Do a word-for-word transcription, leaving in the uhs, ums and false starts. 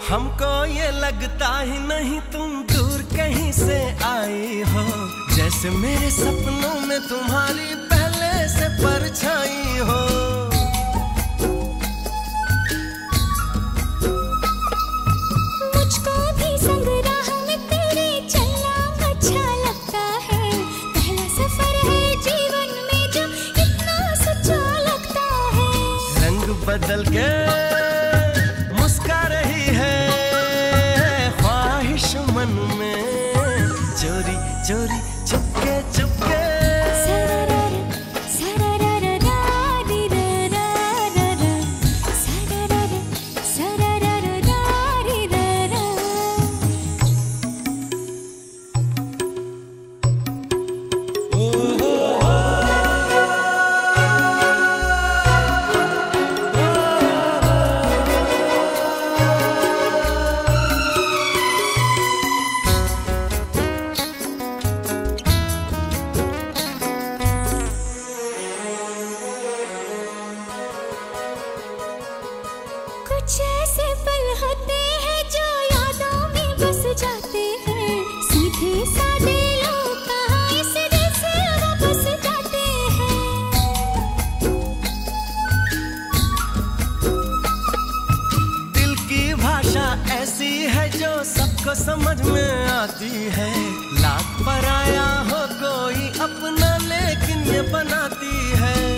हमको ये लगता ही नहीं तुम दूर कहीं से आई हो, जैसे मेरे सपनों में तुम्हारी पहले से परछाई हो। मुझको भी संग राह में तेरे चलना अच्छा लगता है, पहला सफर है जीवन में जो इतना सच्चा लगता है। रंग बदल के मुस्का रही है ख्वाहिश मन में, चोरी चोरी चुपके चुपके। कुछ ऐसे पल होते हैं जो यादों में बस जाते हैं, सीधे साधे लोग कहाँ इस दिल से वापस जाते हैं। दिल की भाषा ऐसी है जो सबको समझ में आती है, लाख पराया हो कोई अपना लेकिन ये बनाती है।